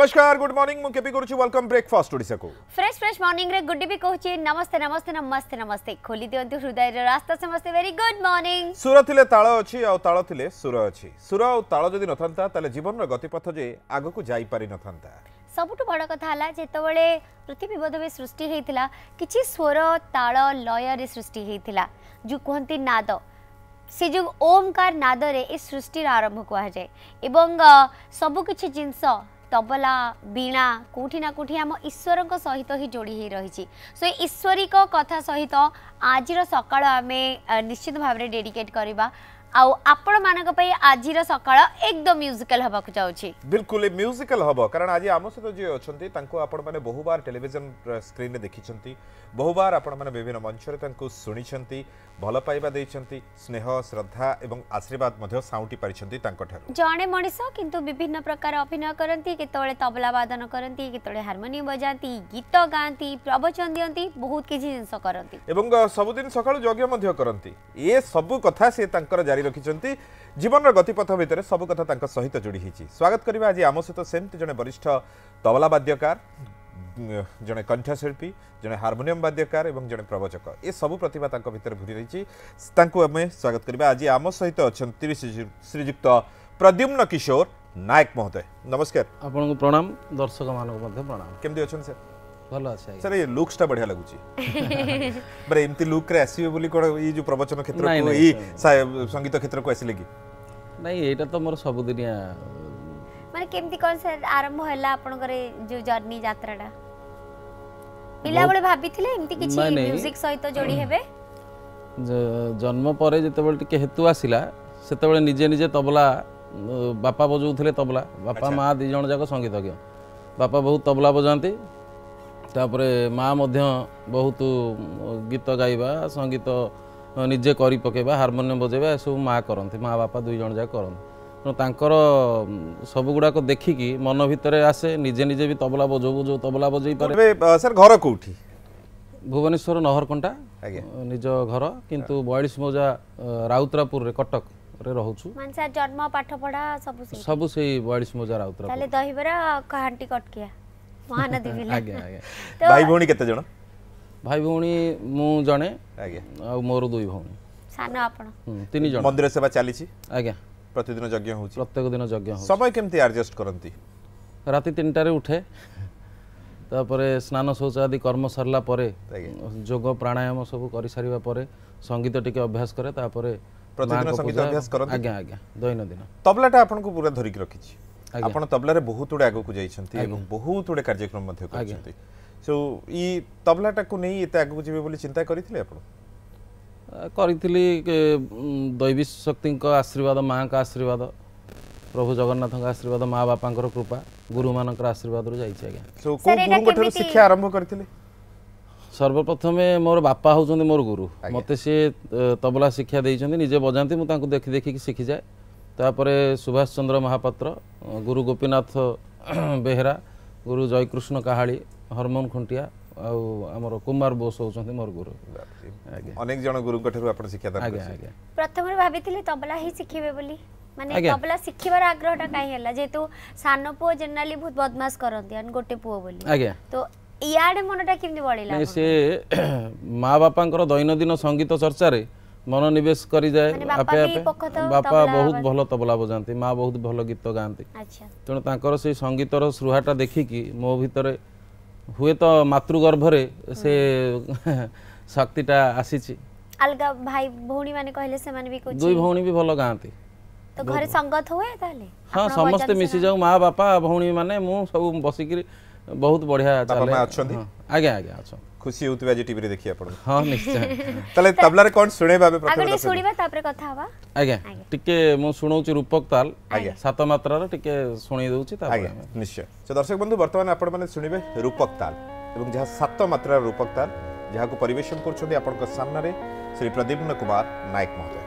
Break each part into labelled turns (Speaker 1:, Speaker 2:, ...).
Speaker 1: नमस्कार good morning मु केपी करूची वेलकम ब्रेकफास्ट ओडिसा को
Speaker 2: फ्रेश फ्रेश मॉर्निंग रे गुड भी कहूची नमस्ते नमस्ते नमस्ते नमस्ते खोली दियंतु हृदय रे रास्ता समस्ते वेरी गुड मॉर्निंग।
Speaker 1: सुर थिले ताळ अछि आ ताळ थिले सुर अछि। सुर आ ताळ जदि नथांता ताले जीवन रो गतिपथ जे आगो को जाई पारि नथांता। सबुठ
Speaker 2: बड़ कथा हला जेतबेले पृथ्वी बोधवे सृष्टि हेतिला किछि स्वर ताळ लय रे सृष्टि हेतिला जो कहंती नाद से जो ओमकार नाद रे ए सृष्टि आरंभ कुआ जाए एवं सबु किछि जिंस तबला वीणा कोठी ना कोठी आम ईश्वर सहित ही जोड़ी ही रही सो ईश्वरिक कथा सहित आज सकाळ आम निश्चित भाव में डेडिकेट करवा आपण मानक पई आजिर सकाळ एकदम म्यूजिकल हबा को जाउची।
Speaker 1: बिल्कुल म्यूजिकल हबो कारण आज आम सहित जे अछंती तांको आपण माने बहु बार टेलीविजन स्क्रीन रे देखिछंती बहु बार आपण माने विभिन्न मंच रे तांको सुनिछंती भल पाइबा देइछंती स्नेह श्रद्धा एवं आशीर्वाद मध्ये साउंटी परिछंती तांको ठारो
Speaker 2: जणे मनिष किंतु विभिन्न प्रकार अभिनय करंती केतोळे तबला वादन करंती केतोळे हारमोनियम बजाती गीत गांती प्रवचन दियंती बहुत किछि जिंस करंती एवं
Speaker 1: सबुदिन सकाळ यज्ञ मध्ये करंती ए सब कथा से तांकर जारी रखिछंती जीवन गतिपथ भितर सब कथा तांका सहित जोड़ी हिची। स्वागत करबा आज आम सहित सेमती जने वरिष्ठ तबला वाद्यकार जने कंठशिल्पी जने हारमोनियम वाद्यकार एवं जने प्रवचक ए सब प्रतिभा तांका भितर भरी रहिची तांको हमें स्वागत करबा आज आम सहित अछंती श्रीयुक्त प्रद्युम्न किशोर नायक महोदय नमस्कार।
Speaker 3: आपन को प्रणाम दर्शक मानक मध्ये प्रणाम
Speaker 1: केमदी अछन सर
Speaker 3: भलो अछि
Speaker 1: सर ये लुक्स टा बढ़िया लागुची बरे एमती लुक रे आसीबे बोली कोन ई जो प्रवचन क्षेत्र को ई संगीत क्षेत्र को आसीले की
Speaker 3: नहीं एटा तो मोर सब दुनिया
Speaker 2: माने केमती कोन सर आरंभ होला आपन करे जो जर्नी यात्राटा पिला बळे भाबिथिले एमती किछि म्यूजिक सहित जोड़ी हेबे
Speaker 3: जन्म परे जेतेबेले टिके हेतु आसिला सेतेबेले निजे निजे तबला बापा बजौथिले तबला बापा माँ दी जण जाक संगीतज्ञ बापा बहुत तबला बजांती तापरे माँ मध्य बहुत गीत गाइबा संगीत निजे करी पकेबा हारमोनियम बजेबा सब माँ करती माँ बापा दुई जण जाक करती तांकर सब गुड़ाक देखिकी मन भितर आसे निजे निजे भी तबला बजो जो तबला बजई पारे।
Speaker 1: सर घर कोठी
Speaker 3: भुवनेश्वर नहरकंटा निज घर किंतु 42 मौजा राउतरापुर रे कटक रे रहउछु
Speaker 2: मानसा जन्म पाठ पढ़ा
Speaker 3: सब से 42 मौजा राउतरापुर
Speaker 2: ताले दहिबरा कहांटी कटकिया महानदी बिला
Speaker 3: आगे आगे
Speaker 1: भाई भौणी केते जण
Speaker 3: भाई भौणी मु जणे आगे आ मोर दुई भौणी
Speaker 2: सानो आपण
Speaker 3: तीन जण
Speaker 1: मंदिर सेवा चाली छी आगे प्रतिदिन यज्ञ होउची
Speaker 3: प्रत्येक दिन यज्ञ हो
Speaker 1: समय केमती एडजस्ट करंती
Speaker 3: राति 3टा रे उठे तापरे स्नान शौच आदि कर्म सरला परे जोग प्राणायाम सब करि सारिबा परे संगीत टिके अभ्यास करे तापरे
Speaker 1: प्रतिदिन संगीत अभ्यास करंती
Speaker 3: आगे आगे दैनंदिन
Speaker 1: तबलाटा आपन को पूरा धरि के रखि छी आपण तबला रे बहुत उडे आगो को जाइछंती एवं बहुत उडे कार्यक्रम मध्ये करछंती सो ई तबलाटा को नै एते आगो को जेबे बोली चिंता करिथिले आपण
Speaker 3: करिथिली दैवी शक्ति का आशीर्वाद माँ का आशीर्वाद प्रभु जगन्नाथ का आशीर्वाद माँ बापा कृपा गुरु मान आशीर्वाद रू जाइए आज्ञा
Speaker 1: सो को गुरु गठर शिक्षा आरंभ करथिले
Speaker 3: सर्वप्रथम मोर बापा होचंदी मोर गुरु मते से तबला शिक्षा देइचंदी निजे बजांती मु तांको देखि देखि शिखि जाए तापरे सुभाष चंद्र महापात्र गुरु गोपीनाथ बेहरा गुरु जयकृष्ण काहाली हरमोन खुंटिया आमर कुमार बोस होचंदी मोर गुरु
Speaker 1: अनेक जन गुरु गठर आपण शिक्षा दान
Speaker 3: आगे आगे
Speaker 2: प्रथम रे भाबिथिले तबला ही शिखिबे बोली माने तबला शिखिबार आग्रहटा काई हैला जेतु सानो पो जनरली बहुत बदमाश करंती अन गोटे पो बोली
Speaker 3: आगे
Speaker 2: तो इयाडे मनटा किमि बळिला
Speaker 3: से माँ बापांकर दैनंदिन संगीत चर्चा रे मनोनिवेश करी जाए आपे आपे बापा बहुत भल तबला बजांती माँ बहुत भल गीत गांती
Speaker 2: अच्छा
Speaker 3: तेणु तांकर से संगीतर सुहाटा देखिकी मो भितरे हुए तो मातृगर्भ रे से शक्तिटा आसीची
Speaker 2: अलगा भाई भौणी माने कहले से माने भी कुछ
Speaker 3: दुई भौणी भी भल गांती
Speaker 2: तो घरे संगत हुए ताले
Speaker 3: हां समस्त मिसी जाऊ माँ बापा भौणी माने मु सब बसिकी बहुत बढ़िया
Speaker 1: चले अछंती
Speaker 3: आगे आगे अच्छा
Speaker 1: खुशी होतबे आज टीवी रे देखि आपण
Speaker 3: हां निश्चय
Speaker 1: तले तबला रे कोन सुने बाबे प्रथम
Speaker 2: आगे सुनिबा तापरे कथा हवा
Speaker 3: आगे टिके मु सुनौची रूपक ताल आगे सात मात्रा रे टिके सुनी दउची तापरे
Speaker 1: निश्चय तो दर्शक बंधु वर्तमान आपण माने सुनिबे रूपक ताल एवं जहा सात मात्रा रूपक ताल जहा को परिवेशन करछथि आपण को सामने रे श्री प्रदीप्न कुमार नायक महोदय।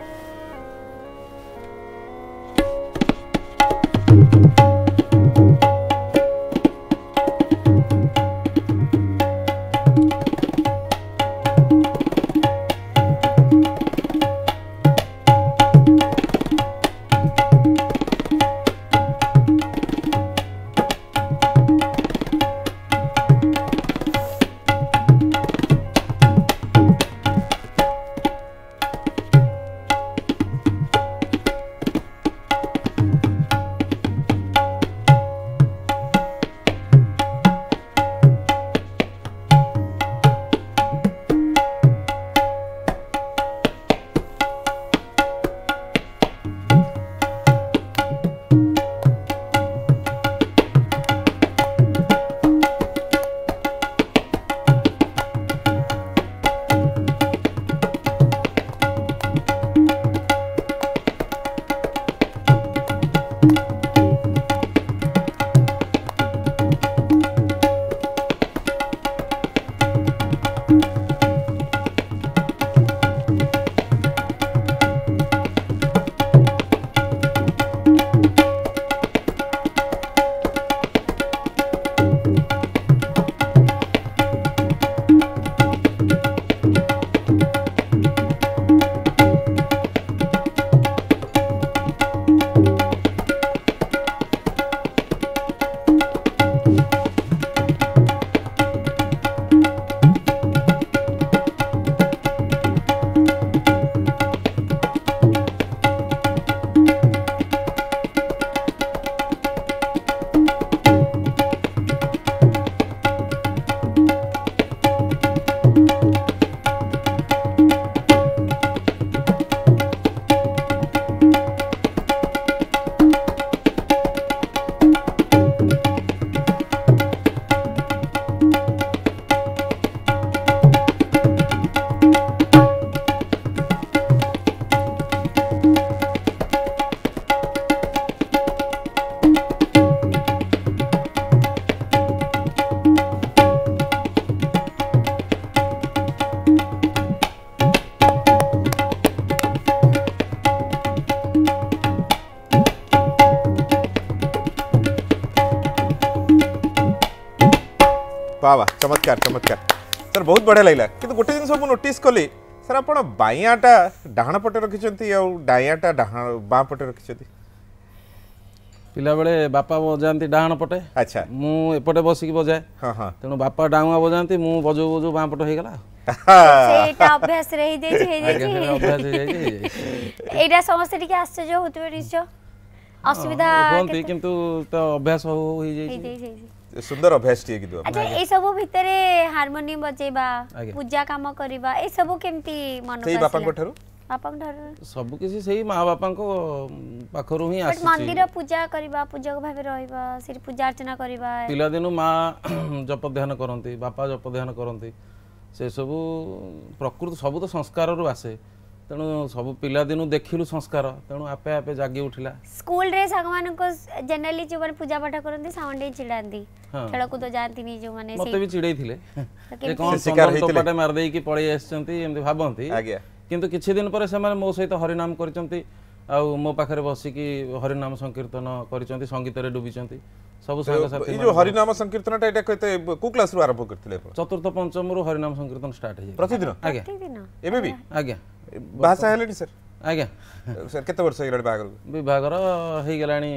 Speaker 1: वाह चमत्कार चमत्कार सर बहुत बढ़िया लगे कि गोटे जिन सब नोटिस कली सर आप बाइयाटा डाण पटे रखिंट डाइयाटा बाँ पटे रखिंट
Speaker 3: पिला बेले बापा बजाती डाण पटे
Speaker 1: अच्छा
Speaker 3: मु एपटे बसिक बजाए
Speaker 1: हाँ हाँ
Speaker 3: तेणु बापा डाणुआ बजाती मु बजू बजू बाँ पट हो गला
Speaker 2: ସେଇଟା ଅଭ୍ୟାସ ରହିଯାଇଛି
Speaker 3: अभ्यास हो जाए
Speaker 2: ଏଇଟା ସମସ୍ତେ ଟିକେ ଆଶ୍ଚର୍ଯ୍ୟ ହଉଥିବେ ନିଶ୍ଚୟ ଅସୁବିଧା
Speaker 3: କୁହନ୍ତି କିନ୍ତୁ ତ ଅଭ୍ୟାସ ହୋଇଯାଇଛି
Speaker 2: ହେଇଯାଇଛି
Speaker 1: सुंदर अभ्यास टी कि
Speaker 2: अच्छा ए सब भितरे हारमोनियम बजेबा
Speaker 3: आगे।
Speaker 2: पूजा काम करबा ए सब केमती मन
Speaker 1: सही बापा को ठरू
Speaker 2: बापा ठार
Speaker 3: सब किसी सही माँ बापा को पाखरु ही
Speaker 2: बट
Speaker 3: आसी
Speaker 2: मंदिर पूजा करबा पूजक भाबे रहबा सिर पूजा अर्चना करबा
Speaker 3: पिला दिनु माँ जप ध्यान करती बापा जप ध्यान करती से सब प्रकृति सब तो संस्कार रु आसे तेणु सब पिला दिनु देखिलु संस्कार तेणु आपे आपे जागी उठिला
Speaker 2: स्कूल रे संग मान को जनरली जो माने पूजा पाठ करंती साउंडे चिड़ांती
Speaker 3: हाँ।
Speaker 2: खेल कूद जांती नी जो माने
Speaker 3: मते भी चिड़ै थिले जे कोन
Speaker 1: शिकार
Speaker 3: शिकार
Speaker 1: ହେଇଥିଲେ।
Speaker 3: टोपाटे मार देई कि पळै आछंती एमति भाबंती
Speaker 1: आज्ञा
Speaker 3: किंतु किछि दिन पर से मो सहित हरिनाम करिसंती आ मो पाखरे बसिकी हरिनाम संकीर्तन करिसंती संगीत रे डुबिसंती सब संग साथी
Speaker 1: ये जो हरिनाम संकीर्तन एटा कहते को क्लास रु आरंभ करथिले
Speaker 3: चतुर्थ पंचम रु हरिनाम संकीर्तन स्टार्ट हे
Speaker 1: प्रतिदिन
Speaker 3: आज्ञा
Speaker 2: प्रतिदिन
Speaker 1: एबे भी
Speaker 3: आज्ञा
Speaker 1: भाषा हेलेनी सर
Speaker 3: आज्ञा
Speaker 1: सर केते वर्ष हेलानी बागर
Speaker 3: विभागर हे गलानी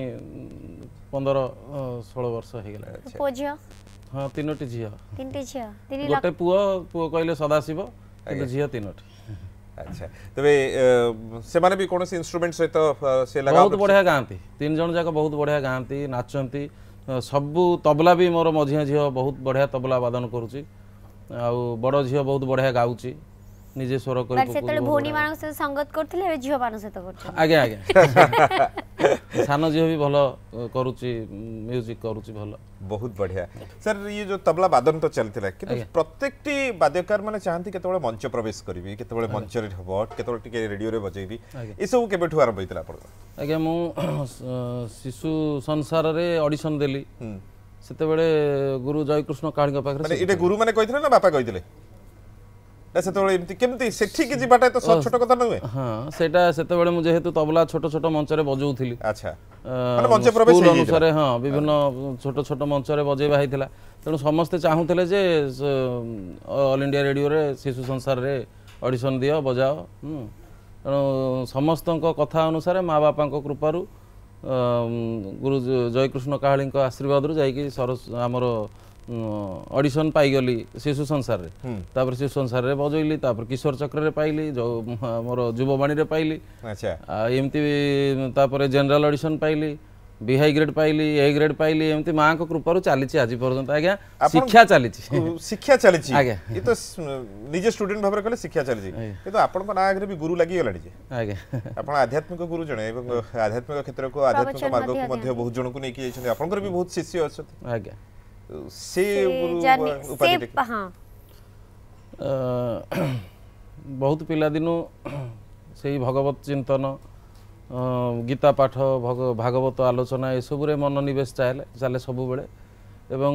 Speaker 3: 15-16 वर्ष हे गला
Speaker 2: पोझियो
Speaker 3: हाँ तीनोटी झियो
Speaker 2: तीनटी छियो तीन
Speaker 3: गोटे पुओ कहले सदाशिव किंतु झियो तीनोटी
Speaker 1: अच्छा तबे से माने भी कोनोसी इंस्ट्रूमेंट सहित से लगा
Speaker 3: बहुत बढ़िया गाँती तीन जन जाक बहुत बढ़िया गाँती नाचती सबू तबला भी मोर मझिया झील बहुत बढ़िया तबला वादन करुच्ची आउ बड़ झील बहुत बढ़िया गाँची निजे स्वर
Speaker 2: बट सेतले भौनी मानक से संगत करथिले हे झियो मान सहित करछ
Speaker 3: आज्ञा आज्ञा सान झील भी भल करुच्ची म्यूजिक करुच्ची भल
Speaker 1: बहुत बढ़िया सर ये जो तबला वादन तो चलतिला कि प्रत्येकटी वाद्यकार माने चाहंती केतबेले मंच प्रवेश करबी केतबेले मंच रे हबो केतबेले टिके रेडियो रे बजेबी ए सब केबेठु आरंभ होइतला आपण
Speaker 3: आज्ञा मु शिशु संसार रे ऑडिशन देली सेते बेले गुरु जयकृष्ण काळी के पाखरे
Speaker 1: माने इटे गुरु माने कहितले ना बापा कहितले ना सेतबेले एमती केमती सेठी के जिबाटा तो छोट कथा न हुए
Speaker 3: हाँ सेटा सेते बेले मु जेहेतु तबला छोट छोट मंच रे बजौथिली
Speaker 1: अच्छा माने मंच प्रवेश
Speaker 3: स्कूल
Speaker 1: होई
Speaker 3: अनुसार हाँ विभिन्न छोट छोट मंच रे बजेबा होइतिला तेणु समस्ते चाहूले जे ऑल इंडिया रेडियो रे शिशु संसार रे ऑडिशन दियो बजाओ तेणु समस्त कथा अनुसार माँ बापा कृपारू गुरु जयकृष्ण काहली आशीर्वाद रू जाइए सरस आमर ऑडिशन पाईगली शिशु संसार रे तापर शिशु संसार रे बजैली तापर किशोर चक्र रे पाइली जो मोर युववाणी रे पाइली
Speaker 1: अच्छा
Speaker 3: एमती तापर जनरल ऑडिशन पाइली बी हाई ग्रेड पाइली ए ग्रेड पाइली एमती माँ को कृपारू चली आज पर्यंत आज्ञा शिक्षा चली
Speaker 1: शिक्षा चली
Speaker 3: आज्ञा
Speaker 1: ये तो निजे स्टूडेंट भाबरे कहले शिक्षा चली किंतु आपन को ना आगरे भी गुरु लागि गलानी जे
Speaker 3: आज्ञा
Speaker 1: आपण आध्यात्मिक गुरु जणे एवं आध्यात्मिक क्षेत्र को आध्यात्मिक मार्ग को मध्य बहुत जन को नै कि जाइछन आपनकर भी बहुत शिष्य अछि
Speaker 3: आज्ञा
Speaker 1: से गुरु उपाधि
Speaker 2: हां
Speaker 3: बहुत पिला दिनु से भगवत चिंतन गीता पाठ भागवत आलोचना ये सब मनोनिवेश चले सब बेले एवं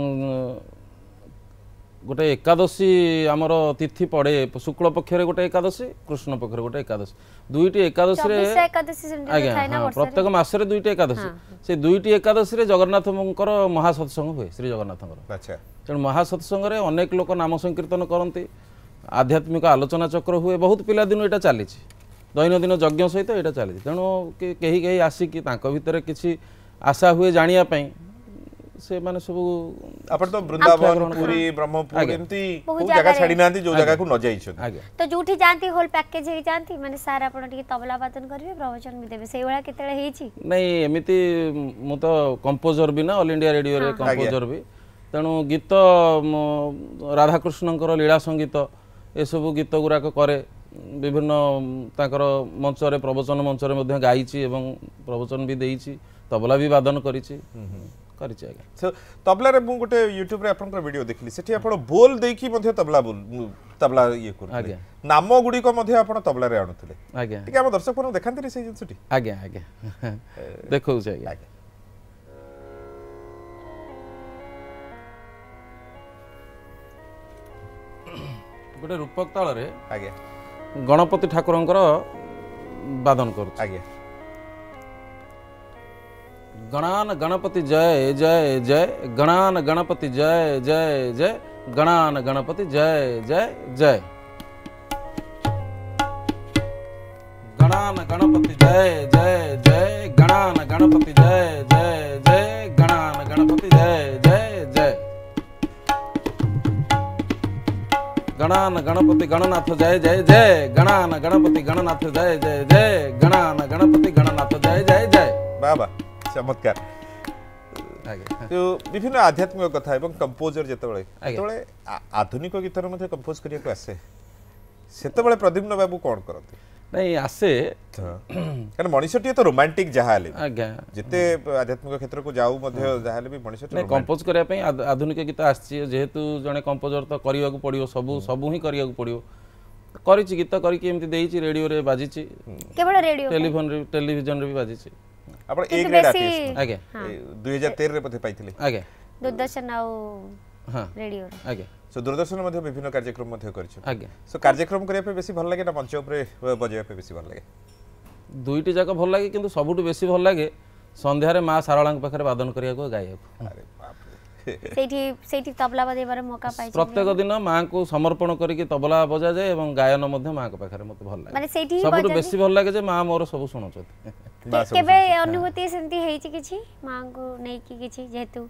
Speaker 3: गोटे एकादशी आमर तिथि पड़े शुक्ल पक्ष गोटे एकादशी कृष्ण पक्ष गोटे एकादशी दुईटी एकादशी आज्ञा हाँ प्रत्येक मसरे दुईटी एकादशी से दुईटी एकादशी जगन्नाथ महासत्संग हुए श्री जगन्नाथ तेणु महासत्संग अनेक लोक नाम संकीर्तन करती आध्यात्मिक आलोचना चक्र हुए बहुत पिला दिन यहाँ चली दैनंदिन यज्ञ सहित यहाँ चली तेणु कहीं कहीं आसिकी भितर किसी आशा हुए जानापी से माने सब
Speaker 1: अपन तो वृंदावन पुरी ब्रह्मपुर एमती बहुत जगह छाड़ी नांती जो जगह को न जाई छ
Speaker 2: तो जूठी जानती होल पैकेज हे जानती माने सार अपन टिके तबला वादन करबे प्रवचन भी देबे सेही वाला केतेले हेई छी
Speaker 3: नहीं एमिति मु तो कंपोजर भी ना ऑल इंडिया रेडियो रे कंपोजर भी तेणु गीत राधा कृष्णकर लीला संगीत ए सब गीत गुराक करे विभिन्न ताकर मंच रे प्रवचन मंच रे मध्ये गाइछि एवं प्रवचन भी देइछि तबला भी वादन करिछि करिछि आगे
Speaker 1: सो तबला रे मु गोटे YouTube रे आपन वीडियो देखली सेठी आपन बोल देकी मध्ये तबला ये करथले नाम गुडी को मध्ये आपन तबला रे आणुथले
Speaker 3: आगे
Speaker 1: ठीक हम दर्शक को देखांती रे से जिंसटी
Speaker 3: आगे आगे देखौ छै आगे गोटे रूपक ताल
Speaker 1: आज्ञा
Speaker 3: गणपति ठाकुरंकर वादन कर
Speaker 1: आज्ञा
Speaker 3: गणान गणपति जय जय जय गणान गणपति जय जय जय गणान गणपति जय जय जय गणान गणपति जय जय जय गणान गणपति जय जय जय गणान गणपति जय जय जय गणान गणपति गणनाथ जय जय जय गणान गणपति गणनाथ जय जय जय गणान गणपति गणनाथ जय जय जय
Speaker 1: बाबा चमत्कार जो विभिन्न आध्यात्मिक कथा एवं कंपोजर जेतबेले आधुनिक गीतर मध्ये कंपोज करिया आसे सेतबेले प्रद्युम्न बाबू कोन करते
Speaker 3: नहीं आसे
Speaker 1: कारण मनीषटी तो रोमांटिक जहाले
Speaker 3: आज्ञा
Speaker 1: जिते आध्यात्मिक क्षेत्र को जाऊ मध्ये जहाले भी मनीषटी
Speaker 3: नहीं कंपोज करिया पई आधुनिक गीत आछि जेहेतु जने कंपोजर तो करिया को पड़ियो सब ही करिया को पड़ियो करिछि गीत करि के एमति देइछि रेडियो रे बाजिछि
Speaker 2: केवल रेडियो
Speaker 3: टेलीविजन रे भी बाजिछि
Speaker 1: आपण ए ग्रेड आर्टिस्ट
Speaker 3: आज्ञा
Speaker 1: 2013 रे पथे पाइथिले
Speaker 3: आज्ञा
Speaker 2: दूरदर्शन आउ
Speaker 3: हां
Speaker 2: रेडियो
Speaker 3: आज्ञा
Speaker 1: सो दूरदर्शन मध्ये विभिन्न कार्यक्रम मध्ये करछ
Speaker 3: आज्ञा
Speaker 1: सो कार्यक्रम करिया पे बेसी भल लागे ना मंच ऊपर बजाय पे बेसी भल लागे
Speaker 3: दुईटी जाक भल लागे किंतु सबुटु बेसी भल लागे संध्या रे मां सारळांक पाखरे वादन करिया को गाया को
Speaker 1: अरे बाप रे
Speaker 2: सेठी तबला बजाइबार मौका पाइ
Speaker 3: प्रत्येक दिन मां को समर्पण करिके तबला बजा जाए एवं गायन मध्ये मां को पाखरे मते भल लागे
Speaker 2: माने सेठी
Speaker 3: सबुटु बेसी भल लागे जे मां मोर सब सुनछत
Speaker 2: केबे अनुभूति सेंती हेछि किछि मां को नै कि किछि जेहेतु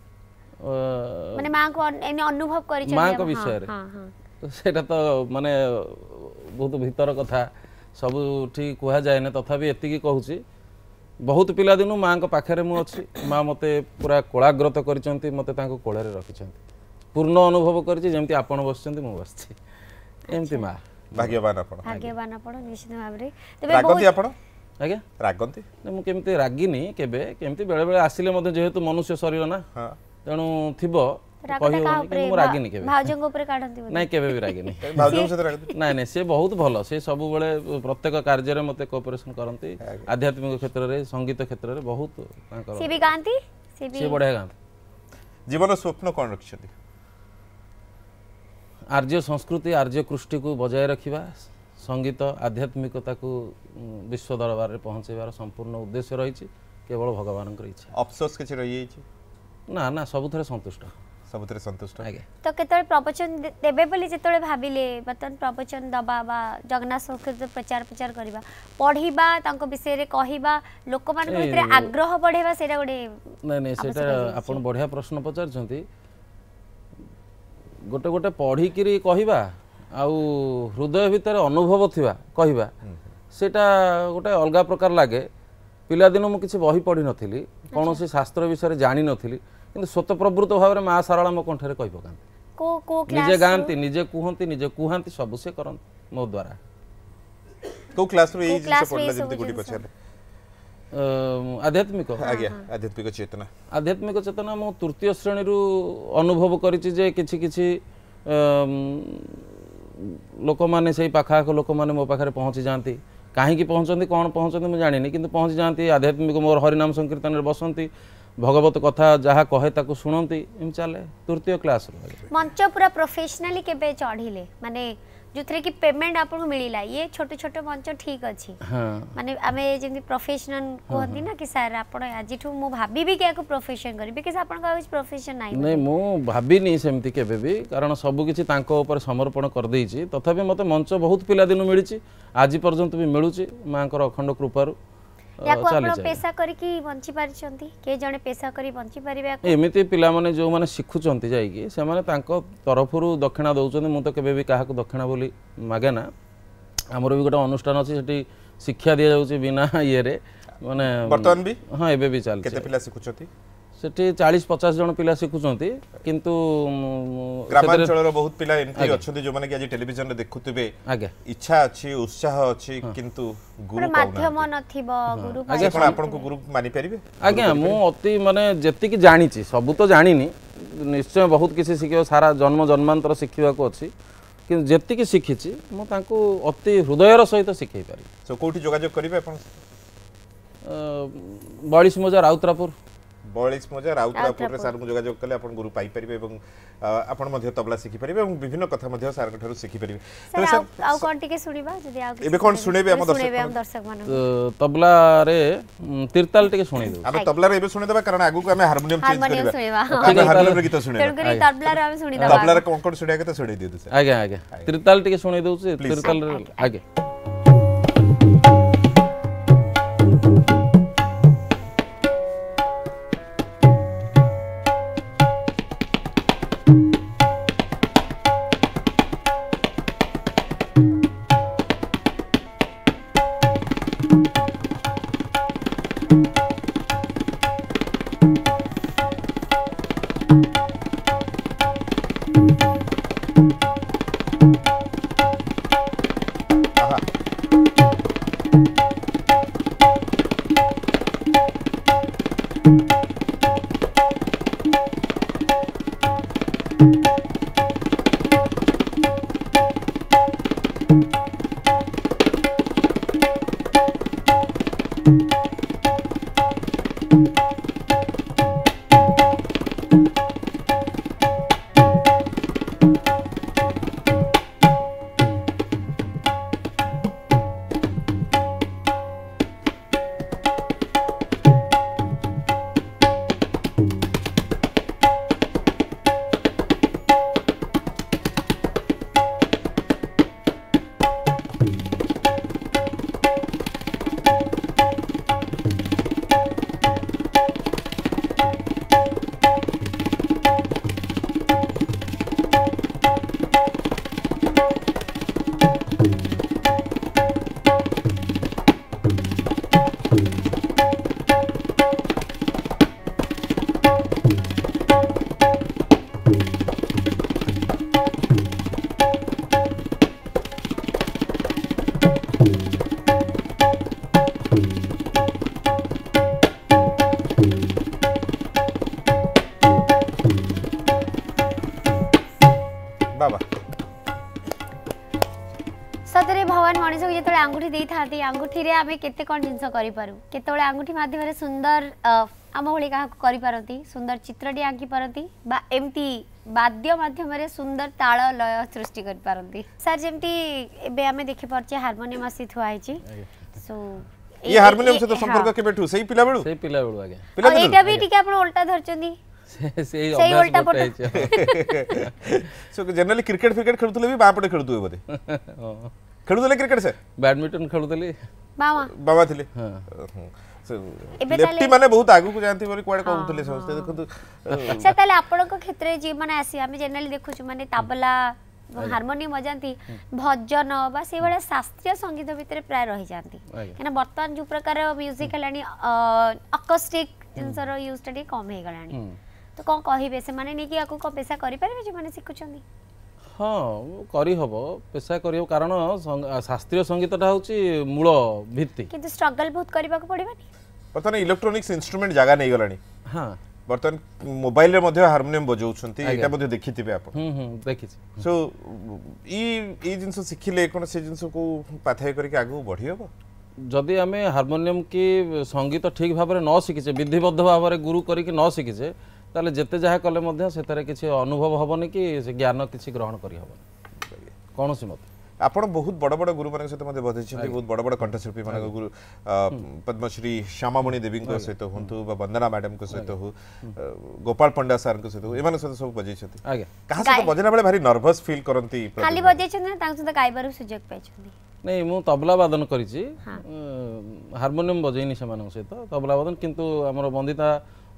Speaker 2: माने मां को एने अनुभव करि छ
Speaker 3: मां को विषय रे तो सेटा तो माने बहुत भीतर कथा सब ठीक कुहा जाए ना तथापि एतिकी कहूची बहुत पिला दिनु मां को पाखरे मु अछि मां मते पूरा कोलाग्रत करिसंती मते ताको कोळे रे रखिसंती पूर्ण अनुभव करिछि जेमति आपण बसचंती मु बसछि एमति मां
Speaker 1: भाग्यवान
Speaker 2: आपण निश्चित भाबरे
Speaker 1: तबे रागंती आपण
Speaker 3: आज्ञा
Speaker 1: रागंती
Speaker 3: मु केमति रागिनी केबे केमति बेले बेले आसिले मते जेहेतु मनुष्य शरीर ना
Speaker 1: हां
Speaker 3: तेणु थिबो कहि होनी कि मु रागिनी केबे
Speaker 2: भाउजंग ऊपर काढंती
Speaker 3: नै केबे भी रागिनी
Speaker 1: भाउजंग से रागंती
Speaker 3: नै नै से बहुत भलो से सब बेले प्रत्येक कार्य रे मते कोऑपरेशन करंती आध्यात्मिक क्षेत्र रे संगीत क्षेत्र रे बहुत तांकर
Speaker 2: से भी गांती
Speaker 3: से बढ़िया गांती
Speaker 1: जीवन स्वप्न कोन रखछथि
Speaker 3: आर्य संस्कृति आर्य कृष्टि को बजाय रखिबा संगीत आध्यात्मिकता को विश्व दरबार रे पहुंचेबार संपूर्ण उद्देश्य रहिछि केवल भगवान कर इच्छा
Speaker 1: अफसोस किछि रहि जाइछि
Speaker 3: ना ना सबुथरे संतुष्ट
Speaker 1: सबुथरे संतुष्ट
Speaker 3: आगे
Speaker 2: तो केतळे प्रवचन देबे बोली जेतळे भाबिले बतन प्रवचन दबा बा जगन्नाथ संस्कृत प्रचार करबा पढिबा तांको विषय रे कहिबा लोक मान भितरे आग्रह बढ़ेबा सेटा गोटे
Speaker 3: नै नै सेटा आपण बढ़िया प्रश्न पचार छथि गोटे गोटे पढ़ी किरी कहिबा आउ हृदय भितर अनुभव थिबा कहिबा सेटा गोटे अलगा प्रकार लागे पिला दिन मु किछि बही पढ़ी नथिली कोनोसी शास्त्र विषय जानि नथिली किंतु स्वतःप्रवृत्त भाव में मां सारळा मो कंठरे कहि पकांती
Speaker 2: को क्लास
Speaker 3: निजे गांती निजे कुहंती निजे कुहांती सब से करंती मो द्वारा
Speaker 1: को क्लास रे एई जिंस पढला जंती गुडी पछाले
Speaker 3: आध्यात्मिक
Speaker 1: आज्ञा आध्यात्मिक चेतना मो तृतीय श्रेणी रु अनुभव करिछि जे किछि किछि लोक माने सेही पाखा को लोक माने मो पाखरे पहुंची जानती कहीं पहुँचती कौन पहुँचती मुझे जानी कि पहुँची जाती आध्यात्मिक मोर हरिनाम संकीर्तन में बसती भगवत कथा जहाँ कहे ताको सुनती एम चले तृतीय क्लास
Speaker 2: मंच पूरा प्रोफेशनली केबे चढ़िले माने जोथरे कि पेमेंट आपको मिलिला ये छोटे छोटे मंच ठीक अछि माने आमे जेंति प्रोफेशनल कहती ना कि सर आपण आजिठू मु भाबी भी के प्रोफेशन करी बिकॉज़ आपण का प्रोफेशन नहीं
Speaker 3: मु भाबी नहीं सेमति केबे भी कारण सब किछि तांको ऊपर समर्पण कर देइछि तथापि मते मंच बहुत पिला दिन मिलिछि आज पर्यंत भी मिलुछि मांकर अखंड कृपारु
Speaker 2: याको आपण पैसा करी कि बंची पारि छंती के जने पैसा करी बंची परिबे
Speaker 3: एमिति पिला माने जो माने शिखुचंती जाई कि से माने तांको तरफरु दक्षिणा दउचंती मु तो केबे भी काहाको दक्षिणा बोली मागे ना हमर भी गोटे अनुष्ठान अछि सेठी शिक्षा दिया जाउची बिना ये रे माने
Speaker 1: वर्तमान भी
Speaker 3: हां एबे भी चल
Speaker 1: केते पिला शिखुचंती
Speaker 3: सेठी 40-50 जन पिला शिखुचंती किंतु
Speaker 1: ग्रामांचल रो बहुत पिला एमती अछंती जो माने कि आज टेलीविजन रे देखुतबे
Speaker 3: आगे
Speaker 1: इच्छा अछि उत्साह अछि किंतु गुरु
Speaker 2: माध्यम नथिबो गुरु
Speaker 1: आगे कोन आपन को गुरु मानि परिबे
Speaker 3: आगे मु अति माने जेति कि जानि छी सब तो जानिनी निश्चय बहुत किसी शिखियो सारा जन्म जन्मांतर शिखिबा को अछि कि जेति कि शिखिछि मु तांको अति हृदयर सहित शिखै पारि
Speaker 1: सो कोठी जोगाजोग करिवे आपन
Speaker 3: 42 मोजा राउतरापुर
Speaker 1: 42 मजा राउतरापुर रे सार को जोगाजोग कले अपन गुरु पाई परिबे एवं आपण मध्ये तबला सिखि परिबे एवं विभिन्न कथा मध्ये सार को ठारू सिखि परिबे।
Speaker 2: सर आ कोन टिके सुनिबा जदी आ
Speaker 1: एबे कोन सुनेबे हम
Speaker 2: दर्शक मान
Speaker 3: तबला रे तिरताल टिके सुनि दो
Speaker 1: हम तबला रे एबे सुने देबा कारण आगु को हम हारमोनियम चेंज
Speaker 2: हारमोनियम
Speaker 1: करबा
Speaker 2: सुनिबा
Speaker 1: हम हारमोनियम रे गीत सुने
Speaker 2: तेणुकरी तबला रे हम सुनि दबा
Speaker 1: तबला रे कोन सुनिया के तो सुने दियो सर
Speaker 3: आगे आगे तिरताल टिके सुनि दउ से तिरताल आगे
Speaker 2: सतरे भगवान मनीष को जो आंगुठी दे था आंगुठी रे आमे केते कोन जिंस करि पारु केतोले आंगुठी माध्यम रे सुंदर आम भली का करि पारती सुंदर चित्रटी आंकी पारती बा एमती वाद्य माध्यम रे सुंदर ताल लय सृष्टि करि पारती सर जेमती एबे आमे देखि परचे हारमोनियम आसी थुआ आइची सो
Speaker 1: ये हारमोनियम से तो संपर्क के बैठू सही पिला बेलू
Speaker 3: आगे
Speaker 1: पिला बेलू
Speaker 2: एटा भी ठीक है आपण उल्टा धरचंदी
Speaker 3: सेही
Speaker 2: सही उल्टा
Speaker 3: अभ्यास
Speaker 2: पट
Speaker 3: पटे
Speaker 1: सो जनरली क्रिकेट खेलुतले भी बापटे खेलुतुए बोले खेलुतले क्रिकेट से
Speaker 3: बैडमिंटन खेलुतली
Speaker 2: मामा
Speaker 1: बाबा थिले
Speaker 3: हां
Speaker 2: एबे
Speaker 1: लेफ्टी माने बहुत आगु को जानती बोली कोड कहउतले समस्त देखु
Speaker 2: से ताले आपण को क्षेत्र जे माने आसी हम जनरली देखु माने तबला हारमोनियम बजाती भजन बा से बडा शास्त्रीय संगीत भीतर प्राय रही जाती केना वर्तमान जो प्रकार म्यूजिक हलानी अकोस्टिक जिनसर यूज टा कम हे गलानी तो कोन कहिबे से माने नै कि आको को पेशा करि परबे जे माने सिखुचंदी
Speaker 3: हाँ करी हबो पेशा करी कारण शास्त्रीय संगीतटा होची मूल भित्ति
Speaker 2: किंतु स्ट्रगल बहुत करबा को पड़िबानी
Speaker 1: पता नै इलेक्ट्रॉनिक्स इंस्ट्रूमेंट जागा नै गलानी
Speaker 3: हाँ
Speaker 1: बर्तन मोबाइल रे मध्ये हारमोनियम बजाउछंती एटा मध्ये देखिथिबे आपण
Speaker 3: देखि
Speaker 1: सो ई जिंस सिखिले कोन से जिंस को पाथाय करके आगु बढ़ी हबो
Speaker 3: जदि आमे हारमोनियम की संगीत ठीक भाव में न शिखिचे विधिबद्ध भाव में गुरु करिक न शिखिचे ताले जेते जहा कले मध्ये सेतारे किछि अनुभव हबनी कि से ज्ञान किछि ग्रहण करि हबनी कोनोसी मत
Speaker 1: आपण बहुत बड़ बड़ गुरु मानक सहित मध्ये बधाइछन्ती बहुत बड़ बड़ कंठशिल्पी मानक गुरु पद्मश्री श्यामामणि देवी को सहित हुंतु बा वंदना मैडम को सहित हो गोपाल पंडा सर को सहित एमान सहित सब बजाइछन्ती
Speaker 3: आगे
Speaker 1: कहा सहित बजना बेले भारी नर्वस फील करंती
Speaker 2: खाली बजाइछन्ती तां सहित गाइबार सुजोग पाइछन्ती
Speaker 3: नहीं मु तबला वादन करिछि हारमोनियम बजैनी सेमान सहित तबला वादन किंतु हमर बंदिता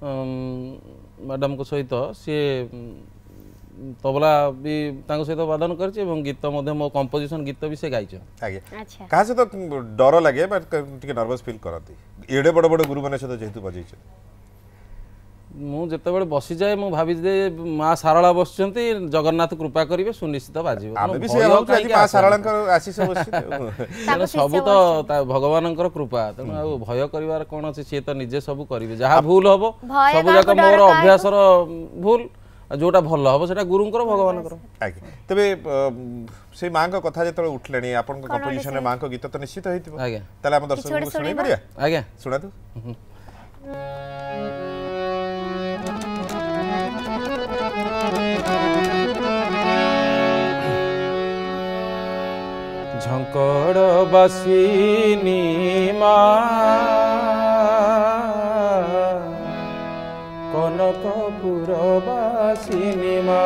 Speaker 3: मैडम को सहित सी तबला भी तांको सहित वादन करछि एवं गीत मध्ये मो कंपोजिशन गीत भी से गाइछ
Speaker 1: आगे कहा से तो डर लागे बट टिके नर्वस फील करंती एडे बड़ बड़ गुरु माने सहित जेतु बजैछ
Speaker 3: मु जते बेले बसी जाए मु भाबी जे मां सारला बसचंती जगन्नाथ कृपा करिवे सुनिश्चित बाजिबो
Speaker 1: आबे भी से हम आज मां सारलांकर आशीष बसि
Speaker 3: सब तो भगवानंकर कृपा तनो आ भय करिवार कोन अछि से तो निजे सब करिवे जहा भूल हबो सब जाक मोर अभ्यासर भूल जोटा भल हबो सेटा गुरुंकर भगवानकर
Speaker 1: आगे तबे से मां का कथा जतले उठलेनी आपन को कंपोजिशन में मां को गीत तो निश्चित होइतिबो आगे ताले हम दर्शक को सुनाई परिया
Speaker 3: आगे
Speaker 1: सुना दो
Speaker 3: ଝଙ୍କଡ଼ବାସିନୀ ମା କନକପୁରବାସିନୀ ମା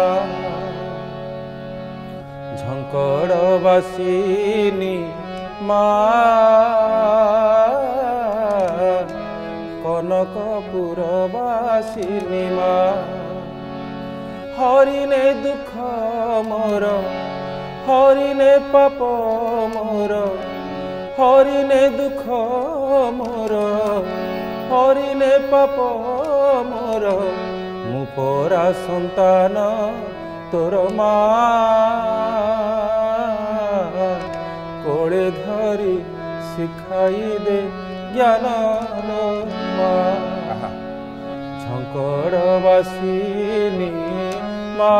Speaker 3: ଝଙ୍କଡ଼ବାସିନୀ ମା କନକପୁରବାସିନୀ ମା ହରିନେ ଦୁଃଖ ମୋର হরিনে পাপ মোর হরিনে দুঃখ মোর হরিনে পাপ মোর মু পরা সন্তান তোর মা কোলে ধরি শিখাই দে জ্ঞান মা ঝଙ୍କଡ଼বাସିନୀ মা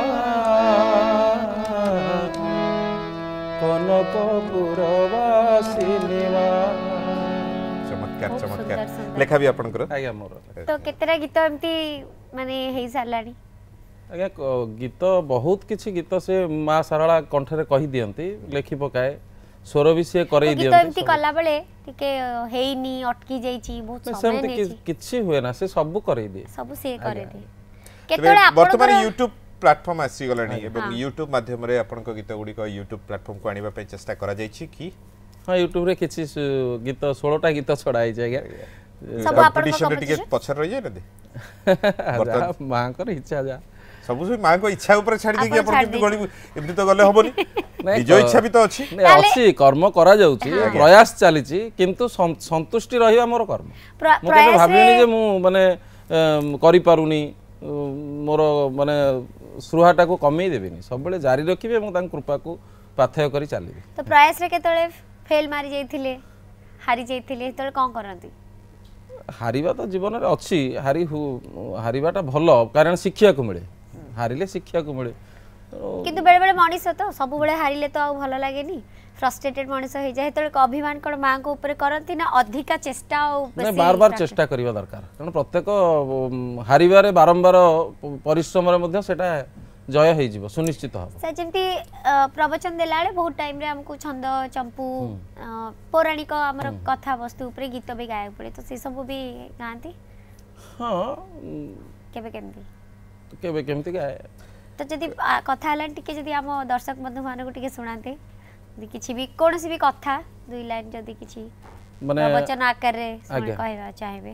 Speaker 3: কনকপুরবাসিনী মা
Speaker 1: চমৎকার
Speaker 2: ବହୁତ
Speaker 1: চমৎকার
Speaker 2: ସୁନ୍ଦର, ସୁନ୍ଦର।
Speaker 1: লেখা বি আপনার
Speaker 3: ଆଜ୍ଞା ମୋର
Speaker 2: ତ କେତେଟା ଗୀତ ଏମିତି ମାନେ ହେଇ ସାରିଲାଣି?
Speaker 3: ଆଜ୍ଞା ଗୀତ ବହୁତ କିଛି ଗୀତ ସେ ମା ସାରଳା କଣ୍ଠରେ କହିଦିଅନ୍ତି ଲେଖି ପକାଏ ସ୍ୱର ବି ସିଏ କରେଇ
Speaker 2: ଗୀତ
Speaker 3: ଦିଅନ୍ତି
Speaker 2: ଏମିତି କଲା ବେଳେ ଟିକେ ହେଇନି ଅଟକି ଯାଇଛି ବହୁତ ସମୟ
Speaker 3: ସେମିତି
Speaker 2: ନେଇଛି
Speaker 3: କିଛି ହୁଏ ନା ସେ ସବୁ କରେଇ ଦିଏ
Speaker 2: ସବୁ ସେ କରିଦିଏ
Speaker 1: ତେବେ
Speaker 2: କେତେବେଳେ
Speaker 1: ବର୍ତ୍ତମାନ
Speaker 2: ଆପଣଙ୍କର
Speaker 1: ୟୁଟ୍ୟୁବ ପ୍ଲାଟଫର୍ମ ଆସିଗଲାଣି ଏବଂ ୟୁଟ୍ୟୁବ ମାଧ୍ୟମରେ ଆପଣଙ୍କ ଗୀତ ଗୁଡ଼ିକ ୟୁଟ୍ୟୁବ ପ୍ଲାଟଫର୍ମକୁ ଆଣିବା ପାଇଁ ଚେଷ୍ଟା କରାଯାଇଛି କି
Speaker 3: ହଁ ୟୁଟ୍ୟୁବରେ କିଛି ଗୀତ 16ଟା ଗୀତ ଛଡ଼ା ହେଇଛି ଆଜ୍ଞା
Speaker 2: ସବୁ ଆପଣଙ୍କ
Speaker 1: କମ୍ପିଟିସନରେ ଟିକେ
Speaker 2: competition?
Speaker 1: ପଛରେ ରହିଯାଇନାହାନ୍ତି
Speaker 3: ଯାହା ମାଙ୍କର ଇଚ୍ଛା ଯାହା
Speaker 1: ସବୁ ସେ ମାଙ୍କ ଇଚ୍ଛା ଉପରେ ଛାଡ଼ି ଦେଇକି
Speaker 2: ଆପଣ
Speaker 1: ଆପଣ କେମିତି ଗଳିବୁ ଏମିତି ତ ଗଲେ ହବନି
Speaker 3: ନାଇଁ,
Speaker 1: ନିଜ ଇଚ୍ଛା ବି ତ ଅଛି
Speaker 3: ନାଇଁ, ଅଛି କର୍ମ କରାଯାଉଛି ପ୍ରୟାସ ଚାଲିଛି କିନ୍ତୁ ସନ୍ତୁଷ୍ଟି ରହିବା ମୋର କର୍ମ ମୁଁ କେବେ ଭାବିନି ଯେ ମୁଁ ମାନେ କରିପାରୁନି ମୋର ମାନେ ସ୍ପୃହାଟାକୁ କମେଇ ଦେବିନି ସବୁବେଳେ ଜାରି ରଖିବି ଏବଂ ତାଙ୍କ କୃପାକୁ ପାଥେୟ କରି ଚାଲିବି
Speaker 2: ତ ପ୍ରୟାସରେ କେତେବେଳେ ଫେଲ ମାରି ଯାଇଥିଲେ ହାରି ଯାଇଥିଲେ ସେତେବେଳେ କ'ଣ କରନ୍ତି?
Speaker 3: ହାରିବା ତ ଜୀବନରେ ଅଛି ହାରିବାଟା ଭଲ କାରଣ ଶିଖିବାକୁ ମିଳେ ହାରିଲେ ଶିଖିବାକୁ ମିଳେ
Speaker 2: କିନ୍ତୁ ବେଳେ ବେଳେ ମଣିଷ ତ ସବୁବେଳେ ହାରିଲେ ତ ଆଉ ଭଲ ଲାଗେନି ଫ୍ରଷ୍ଟ୍ରେଟେଡ୍ ମଣିଷ ହେଇଯାଏ ସେତେବେଳେ ଅଭିମାନ କ'ଣ ମାଙ୍କ ଉପରେ କରନ୍ତି ନା ଅଧିକା ଚେଷ୍ଟା ଆଉ
Speaker 3: ବାର ବାର ଚେଷ୍ଟା କରିବା ଦରକାର କାରଣ ପ୍ରତ୍ୟେକ ହାରିବାରେ ବାରମ୍ବାର ପରିଶ୍ରମରେ ମଧ୍ୟ ସେଟା ଜୟ ହେଇଯିବ ସୁନିଶ୍ଚିତ ହେବ
Speaker 2: ସେ ଯେମିତି ପ୍ରବଚନ ଦେଲାବେଳେ ବହୁତ ଟାଇମରେ ଆମକୁ ଛନ୍ଦ ଚମ୍ପୁ ପୌରାଣିକ ଆମର କଥାବସ୍ତୁ ଉପରେ ଗୀତ ବି ଗାଇବାକୁ ପଡ଼େ ତ ସେସବୁ ବି ଗାଆନ୍ତି
Speaker 3: ହଁ
Speaker 2: କେବେ କେମିତି
Speaker 3: କେବେ କେମିତି ଗାଏ
Speaker 2: ତ ଯଦି କଥା ହେଲାଣି ଟିକେ ଯଦି ଆମ ଦର୍ଶକ ବନ୍ଧୁମାନଙ୍କୁ ଟିକେ ଶୁଣାନ୍ତେ ଯଦି କିଛି ବି କୌଣସି ବି କଥା 2 ଲାଇନ୍ ଯଦି କିଛି
Speaker 3: ମାନେ
Speaker 2: ପ୍ରବଚନ ଆକାରରେ
Speaker 3: ଆଜ୍ଞା।
Speaker 2: କହିବା ଚାହିଁବେ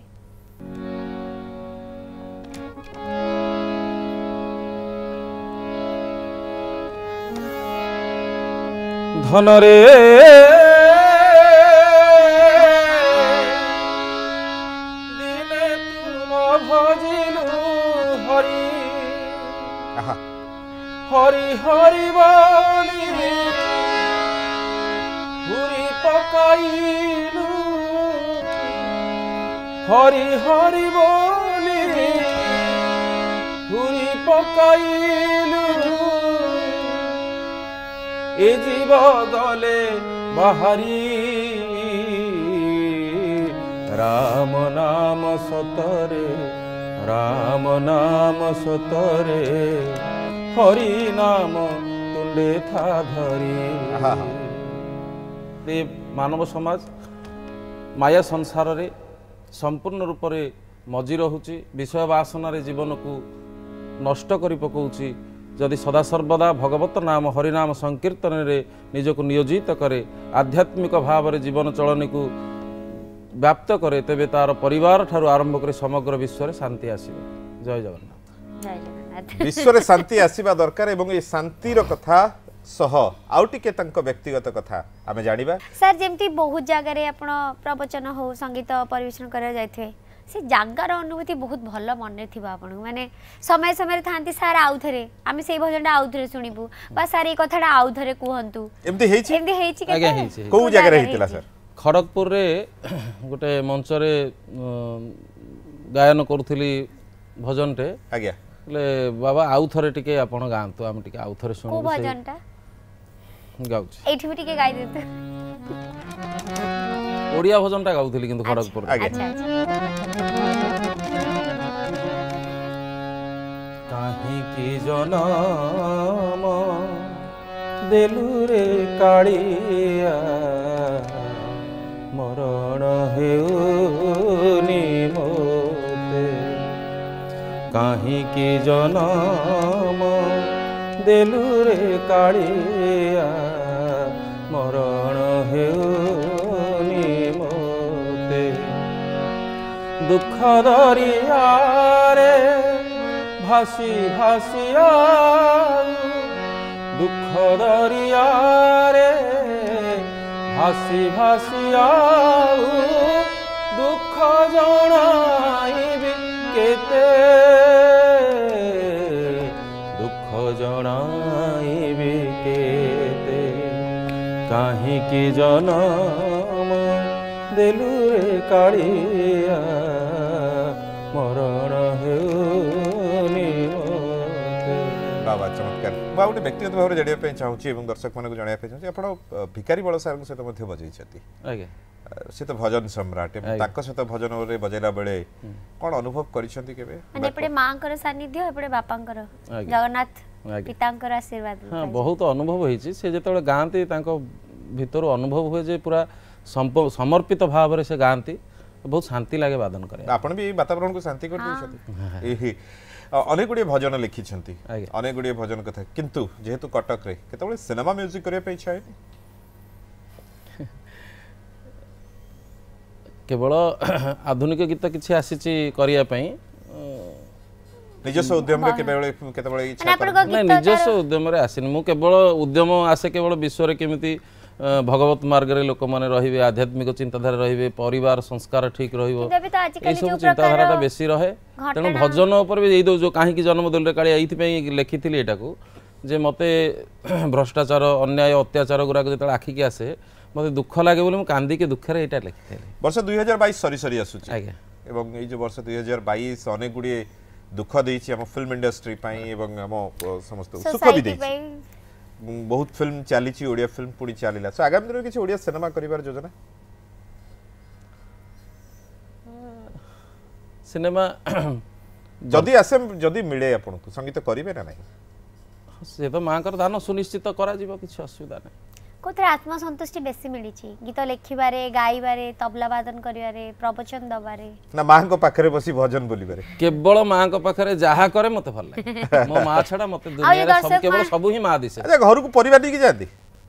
Speaker 3: ଧନରେ ଦିନେ ତୁମ ଭଜିଲୁ ହରି
Speaker 1: ଆହା
Speaker 3: হরি হরি বলি হুরি পকাইলু হরি হরি বলি হুরি পকাইলু এ জীব গলে বাহারি রাম নাম সতরে রাম নাম সতরে হরি নাম তুলে থা ধরি মানব সমাজ মায়া সংসারে সম্পূর্ণ রূপে মজি রহুচি বিষয় বাসনার জীবনকু নষ্ট করে পকাউছি যদি সদাসর্বদা ভগবত নাম হরিনাম সংকীর্তনের নিজক নিয়োজিত করে আধ্যাত্মিক ভাবে জীবন চলনীকু ব্যাপ্ত করে তেবে তার পরিবার ঠারু আরম্ভ করে সমগ্র বিশ্বরে শান্তি আসবে জয় জগন্নাথ
Speaker 2: জয় জগন্নাথ
Speaker 1: ବିଶ୍ୱରେ ଶାନ୍ତି ଆସିବା ଦରକାର ଏବଂ ଏ ଶାନ୍ତିର କଥା ସହ ଆଉ ଟିକେ ତାଙ୍କ ବ୍ୟକ୍ତିଗତ କଥା ଆମେ ଜାଣିବା
Speaker 2: ସାର୍ ଯେମିତି ବହୁତ ଜାଗାରେ ଆପଣ ପ୍ରବଚନ ହଉ ସଙ୍ଗୀତ ପରିବେଷଣ କରିବାକୁ ଯାଇଥିବେ ସେ ଜାଗାର ଅନୁଭୂତି ବହୁତ ଭଲ ମନେ ଥିବ ଆପଣଙ୍କୁ ମାନେ ସମୟ ସମୟରେ ଥାନ୍ତି ସାର୍ ଆଉଥରେ ଆମେ ସେଇ ଭଜନଟା ଆଉଥରେ ଶୁଣିବୁ ବା ସାର୍ ଏଇ କଥାଟା ଆଉଥରେ କୁହନ୍ତୁ
Speaker 1: ଏମିତି ହେଇଛି
Speaker 2: ଏମିତି ହେଇଛି
Speaker 3: ଆଜ୍ଞା
Speaker 2: କେତେ
Speaker 3: ହେଇଛି
Speaker 1: କୋଉ ଜାଗାରେ ହେଇଥିଲା ସାର୍
Speaker 3: ଖଡ଼ଗପୁରରେ ଗୋଟେ ମଞ୍ଚରେ ଗାୟନ କରୁଥିଲି ଭଜନଟେ
Speaker 1: ଆଜ୍ଞା
Speaker 3: ହେଲେ ବାବା ଆଉ ଥରେ ଟିକେ ଆପଣ ଗାଆନ୍ତୁ ଆମେ ଟିକେ ଆଉ ଥରେ
Speaker 2: କୋଉ
Speaker 3: ଶୁଣିବୁ
Speaker 2: ଭଜନଟା
Speaker 3: ଗାଉଛି
Speaker 2: ଏଇଠି ବି ଟିକେ ଗାଇ ଦିଅନ୍ତୁ
Speaker 3: ଓଡ଼ିଆ ଭଜନଟା ଗାଉଥିଲି କିନ୍ତୁ ଖଡ଼ଗପୁରରେ
Speaker 1: ଆଜ୍ଞା
Speaker 2: ଆଚ୍ଛା ଆଚ୍ଛା
Speaker 3: କାହିଁକି ଜନମ ଦେଲୁରେ କାଳିଆ ମରଣ ହେଉନି ମୋତେ କାହିଁକି ଜନମ ଦେଲୁରେ କାଳିଆ ମରଣ ହେଉନି ମୋତେ ଦୁଃଖ ଦରିଆରେ ଭାସି ଭାସି ଦୁଃଖ ଦରିଆରେ ଭାସି ଭାସି ଦୁଃଖ ଜଣାଇବି କେତେ ଦୁଃଖ ଜଣାଇବି କେତେ କାହିଁକି ଜନମ ଦେଲୁରେ କାଳିଆ ମରଣ ହେଉନି ମୋତେ।
Speaker 1: ବାବା ଚମତ୍କାର। ମୁଁ ଗୋଟେ ବ୍ୟକ୍ତିଗତ ଭାବରେ ଜାଣିବା ପାଇଁ ଚାହୁଁଛି ଏବଂ ଦର୍ଶକମାନଙ୍କୁ ଜଣାଇବା ପାଇଁ ଚାହୁଁଛି ଆପଣ ଭିକାରୀ ବଳ ସାର୍ଙ୍କ ସହିତ ମଧ୍ୟ ବଜାଇଛନ୍ତି।
Speaker 3: ଆଜ୍ଞା
Speaker 1: ସେ ତ ଭଜନ ସମ୍ରାଟ ଏବଂ ତାଙ୍କ ସହିତ ଭଜନରେ ବଜାଇଲା ବେଳେ କ'ଣ ଅନୁଭବ କରିଛନ୍ତି କେବେ?
Speaker 2: ମାନେ ଏପଟେ ମାଙ୍କର ସାନିଧ୍ୟ ଏପଟେ ବାପାଙ୍କର ଜଗନ୍ନାଥ ପିତାଙ୍କର ଆଶୀର୍ବାଦ।
Speaker 3: ହଁ ବହୁତ ଅନୁଭବ ହେଇଛି। ସେ ଯେତେବେଳେ ଗାଆନ୍ତି ତାଙ୍କ ଭିତରୁ ଅନୁଭବ ହୁଏ ଯେ ପୁରା ସମର୍ପିତ ଭାବରେ ସେ ଗାଆନ୍ତି, ବହୁତ ଶାନ୍ତି ଲାଗେ ବାଦନ କରିବା।
Speaker 1: ଆପଣ ବି ଏଇ ବାତାବରଣକୁ ଶାନ୍ତି କରିଦେଇଛନ୍ତି। ଅନେକ ଗୁଡ଼ିଏ ଭଜନ ଲେଖିଛନ୍ତି, ଅନେକ ଗୁଡ଼ିଏ ଭଜନ କଥା, କିନ୍ତୁ ଯେହେତୁ କଟକରେ କେତେବେଳେ ସିନେମା ମ୍ୟୁଜିକ୍ କରିବା ପାଇଁ ଇଚ୍ଛା ହେଇନି?
Speaker 3: କେବଳ ଆଧୁନିକ ଗୀତ କିଛି ଆସିଛି କରିବା ପାଇଁ,
Speaker 1: ନିଜସ୍ୱ ଉଦ୍ୟମରେ କେତେବେଳେ ଇଚ୍ଛା
Speaker 3: ନାଇଁ ନିଜସ୍ୱ ଉଦ୍ୟମରେ ଆସିନି। ମୁଁ କେବଳ ଉଦ୍ୟମ ଆସେ କେବଳ ବିଶ୍ୱରେ କେମିତି ଭଗବତ ମାର୍ଗରେ ଲୋକମାନେ ରହିବେ, ଆଧ୍ୟାତ୍ମିକ ଚିନ୍ତାଧାରା ରହିବେ, ପରିବାର ସଂସ୍କାର ଠିକ ରହିବ, ଏଇସବୁ ଚିନ୍ତାଧାରାଟା ବେଶୀ ରହେ। ତେଣୁ ଭଜନ ଉପରେ ବି ଏଇ ଯେଉଁ କାହିଁକି ଜନ୍ମ ଦେଲୁରେ କାଳିଆ ଏଇଥିପାଇଁ ଲେଖିଥିଲି ଏଇଟାକୁ ଯେ ମୋତେ ଭ୍ରଷ୍ଟାଚାର ଅନ୍ୟାୟ ଅତ୍ୟାଚାର ଗୁଡ଼ାକ ଯେତେବେଳେ ଆଖିକି ଆସେ ମୋତେ ଦୁଃଖ ଲାଗେ ବୋଲି ମୁଁ କାନ୍ଦିକି ଦୁଃଖରେ ଏଇଟା ଲେଖିଥିଲି।
Speaker 1: ବର୍ଷ 2022 ସରି ସରି ଆସୁଛି। ଆଜ୍ଞା। ଏବଂ ଏଇ ଯେଉଁ ବର୍ଷ 2022 ଅନେକ ଗୁଡ଼ିଏ ଦୁଃଖ ଦେଇଛି ଆମ ଫିଲ୍ମ ଇଣ୍ଡଷ୍ଟ୍ରି ପାଇଁ ଏବଂ ଆମ ସମସ୍ତ ସୁଖ ବି ଦେଇଛି। ବହୁତ ଫିଲ୍ମ ଚାଲିଛି, ଓଡ଼ିଆ ଫିଲ୍ମ ପୁଣି ଚାଲିଲା। ସो ଆଗାମୀ ଦିନରେ କିଛି ଓଡ଼ିଆ ସିନେମା କରିବାର ଯୋଜନା?
Speaker 3: ସିନେମା
Speaker 1: ଯଦି ଆସେ, ଯଦି ମିଳେ ଆପଣଙ୍କୁ ସଙ୍ଗୀତ କରିବେ ନା ନାହିଁ?
Speaker 3: ସେ ତ ମାଙ୍କର ଦାନ ସୁନିଶ୍ଚିତ କରାଯିବ, କିଛି ଅସୁବିଧା ନାହିଁ।
Speaker 2: କୋଉଥିରେ ଆତ୍ମସନ୍ତୁଷ୍ଟି ବେଶୀ ମିଳିଛି? ଗୀତ ଲେଖିବାରେ, ଗାଇବାରେ, ତବଲା ବାଦନ କରିବାରେ, ପ୍ରବଚନ ଦବାରେ, ନା
Speaker 1: ମାଙ୍କ ପାଖରେ ବସି ଭଜନ ବୋଲିବାରେ?
Speaker 3: କେବଳ ମାଙ୍କ ପାଖରେ ଯାହା କରେ ମତେ ଭଲ ଲାଗେ। ମୋ ମା ଛଡା ମତେ ଦୁନିଆରେ କେବଳ ସବୁ ହିଁ ମା ଦିଶେ।
Speaker 1: ଆଚ୍ଛା, ଘରକୁ ପରିବା ନେଇକି ଯାଆନ୍ତି?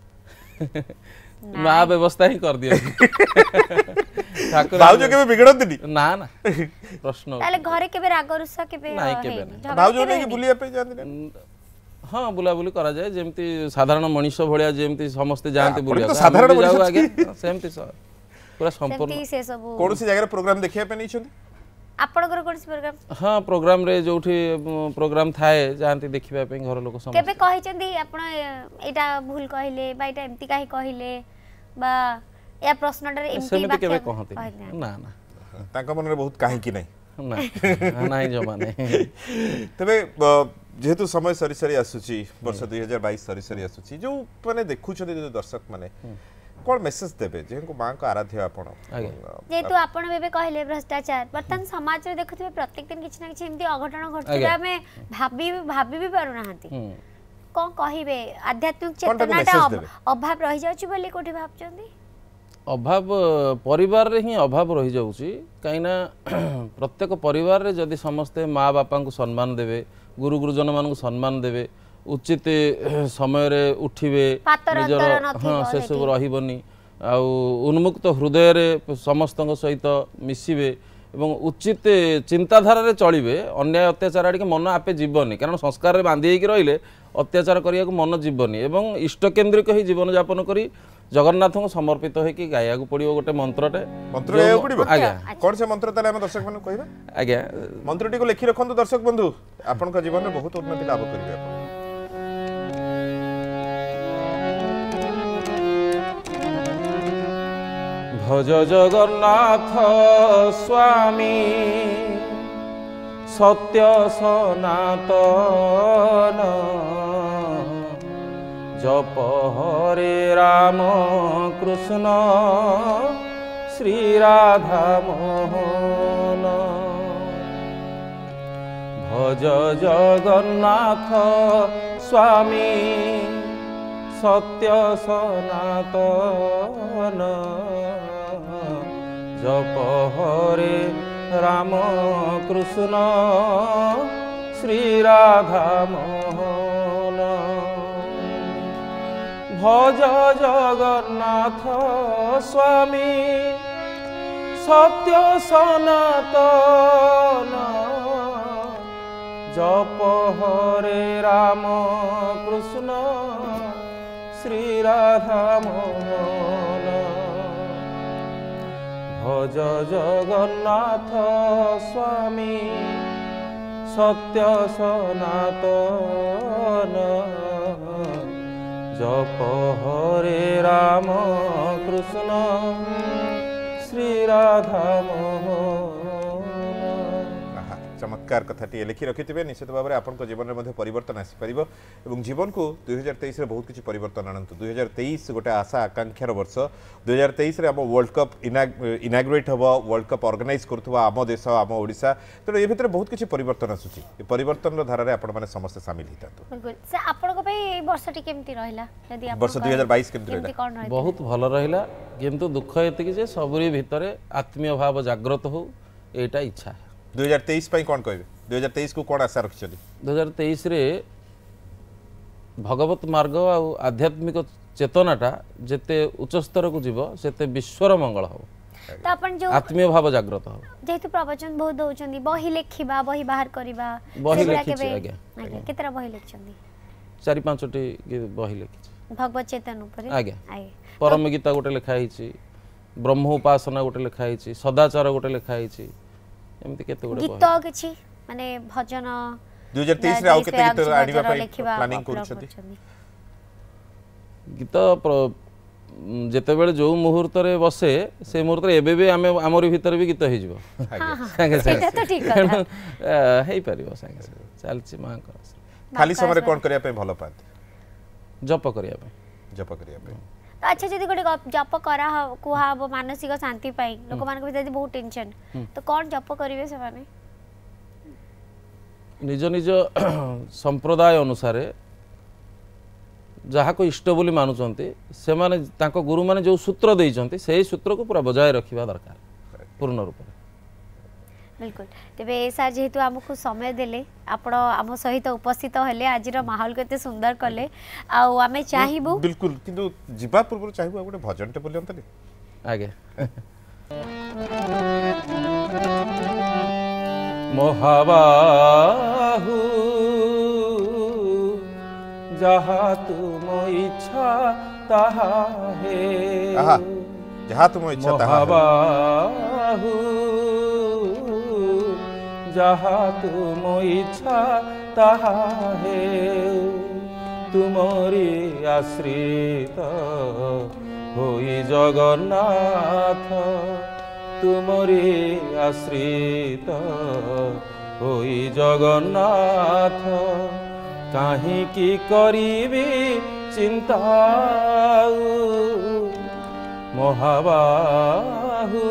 Speaker 3: ମା ବ୍ୟବସ୍ଥା ହିଁ କରିଦିଅନ୍ତି। ଠାକୁର
Speaker 1: ଭାଉଜ କେବେ ବିଗଡ଼ନ୍ତିନି?
Speaker 3: ନା ନା ପ୍ରଶ୍ନ।
Speaker 2: ତାହେଲେ ଘରେ କେବେ ରାଗ ରୁଷା କେବେ
Speaker 3: ନାଇଁ, କେବେ ନାହିଁ।
Speaker 1: ଭାଉଜ ନେଇକି ବୁଲିବା ପାଇଁ ଯାଆନ୍ତି ନା?
Speaker 3: ହଁ ବୁଲାବୁଲି କରାଯାଏ, ଯେମିତି ସାଧାରଣ ମଣିଷ ଭଳିଆ ଯେମିତି ସମସ୍ତେ ଯାଆନ୍ତି ବୁଲିବାକୁ, ସେମିତି ପୁରା ସମ୍ପୂର୍ଣ୍ଣ।
Speaker 1: କୌଣସି ଜାଗାରେ ପ୍ରୋଗ୍ରାମ ଦେଖିବା ପାଇଁ ନେଇଛନ୍ତି?
Speaker 2: ଆପଣଙ୍କର କୌଣସି ପ୍ରୋଗ୍ରାମ?
Speaker 3: ହଁ ପ୍ରୋଗ୍ରାମରେ ଯୋଉଠି ପ୍ରୋଗ୍ରାମ ଥାଏ ଯାଆନ୍ତି ଦେଖିବା ପାଇଁ ଘର ଲୋକ ସମସ୍ତେ।
Speaker 2: କେବେ କହିଛନ୍ତି ଆପଣ ଏଇଟା ଭୁଲ କହିଲେ ବା ଏଇଟା ଏମିତି କାହିଁ କହିଲେ ବା ଏ ପ୍ରଶ୍ନଟାରେ ଏମିତି
Speaker 3: ସେମିତି କେବେ କହନ୍ତି? ନା ନା,
Speaker 1: ତାଙ୍କ ମନରେ ବହୁତ କାହିଁକି ନାହିଁ?
Speaker 3: ନାଇଁ ଜମା ନାହିଁ।
Speaker 1: ତେବେ যেহেতু সময় সরি সরি আসুচি, বর্ষ 2022 সরি সরি আসুচি, যে মানে দেখুছেন যে দর্শক মানে কোন মেসেজ দেবে যেহেতু মাଙ୍କ আরাধ্য আপন?
Speaker 2: যেহেতু আপন বেবে কহিলে ভ্রষ্টাচার বর্তমান সমাজরে দেখুথিবে প্রত্যেক দিন কিছু না কিছু এমতি অঘটন ঘটুথিবে, আমি ভাবি भी পারু নাহান্তি। কোন কহিবে আধ্যাত্মিক চেতনাটা অভাব রহি যাଉଛି বলি কোठी ভাবছন্তি?
Speaker 3: অভাব পরিবারে ହିଁ অভাব রহি যাଉଛି, কাইনা প্রত্যেক পরিবারে যদি সমস্তে মা বাপাଙ୍କୁ সম্মান দেবে, गुरु गुरुजन मान सम्मान देवे, उचित समय उठिबे, निजर हाँ से सब रही उन्मुक्त हृदय रे समस्त सहित मिसिबे एवं उचित चिंताधारा रे चलिबे, अन्याय अत्याचार आड़े मन आपे जीवनी, कारण संस्कार बांधी रहिले अत्याचार करिया मन जीवनी एवं इष्ट केन्द्रिक ही जीवन यापन करी जगन्नाथ को समर्पित होइकी गाया को पड़ियो गोटे मंत्रटे।
Speaker 1: मंत्र गाया पड़ियो? आज्ञा कोन से मंत्र ताले हम दर्शक माने कहबा? आज्ञा मंत्रटी को लिखि रखंतु दर्शक बंधु, आपन का जीवन में बहुत उन्नति लाभ करिवे आपन।
Speaker 3: भज जगन्नाथ स्वामी सत्य सनातन, जप हरे राम कृष्ण श्री राधा मोहन, भज जगन्नाथ स्वामी सत्य सनातन जप हरे राम कृष्ण श्री राधा मोहन भज जगन्नाथ स्वामी सत्य सनातन जप हरे राम कृष्ण श्री राधा मोहन भज जगन्नाथ स्वामी सत्य सनातन जप हरे राम कृष्ण श्री राधा मोहन
Speaker 1: चमत्कार कथाटी लिखि रखिथे निश्चित भाव में आपन जीवन में परिवर्तन आसीपर और जीवन को 2023 रे बहुत किसी परिवर्तन आणंतु 2023 गोटे आशा आकांक्षार वर्ष 2023 रे आम वर्ल्ड कप इनाग्रेट हम वर्ल्ड कप ऑर्गेनाइज करुवा आम देश आम ओडिशा तेणु ये भितर बहुत किसी परिवर्तन आसुची परिवर्तन धारा आपण माने समस्त शामिल हितांतु
Speaker 2: बिल्कुल से आपन को भाई वर्षटी केमती रहला यदि आप
Speaker 1: वर्ष 2022 केमती रहला
Speaker 3: बहुत भल रहिला किंतु दुख एतिक जे सबरी भितरे आत्मीय भाव जागृत हो एटा इच्छा है
Speaker 1: 2023 पई कोन कहबे 2023 को कोन आशा रखिछली
Speaker 3: 2023 रे भगवत मार्ग आ आध्यात्मिक चेतनाटा जेते उच्च स्तर को जीव सेते विश्वर मंगल हो
Speaker 2: तो अपन जो
Speaker 3: आत्मीय भाव जागृत हो
Speaker 2: जेतु प्रवचन बहुत दउचंदी बही लेखिबा बही बाहर करिबा
Speaker 3: बही लिखिछि आगे
Speaker 2: केतरा बही लिखचंदी
Speaker 3: 4-5टी बही लिखिछि
Speaker 2: भगवत चेतन ऊपर
Speaker 3: आगे परम गीता गोटे लिखा हिछि ब्रह्म उपासना गोटे लिखा हिछि सदाचार गोटे लिखा हिछि एमती केते गोटे
Speaker 2: गीत किछि माने भजन
Speaker 1: 2023 रे आउ केते गीत आनिबा पई प्लानिंग करूछथि
Speaker 3: गीत जेते बेले जो मुहूर्त रे बसे से मुहूर्त रे एबे भी आमे हमर भीतर भी गीत हे जिवो संगे संगे
Speaker 2: तो ठीक कथा
Speaker 3: हेई परिबो संगे संगे चलछि मां कर
Speaker 1: खाली समय कोन करिया पे भलो पात
Speaker 3: जप करिया पे
Speaker 2: अच्छा जदि गोटे जप करा कुहा मानसिक शांति पाई लोक मान के भीतर बहुत टेंशन तो कौन जप करिवे से माने
Speaker 3: निज निज संप्रदाय अनुसार जहाँ को इष्ट बोली मानुचंती से माने तांको गुरु माने जो सूत्र देइचंती सेही सूत्र को पूरा बजाय रखिबा दरकार पूर्ण रूप में
Speaker 2: बिल्कुल तेबे सर जेहेतु आमको समय देले आपण आम सहित उपस्थित हेले आजिर माहौल केते सुंदर कले आ आमे चाहिबो
Speaker 1: बिल्कुल किंतु जीवा पूर्व चाहिबो गोटे भजनटे बोलियंतले
Speaker 3: आगे मोहाबाहु जहा तुम इच्छा ताहा है
Speaker 1: आहा जहा तुम इच्छा ताहा
Speaker 3: मोहाबाहु जहा तुम इच्छा ताहा है तुमरी आश्रित होई जगन्नाथ तुमरी आश्रित होई जगन्नाथ काहे की करीबी चिंता मोहाबाहु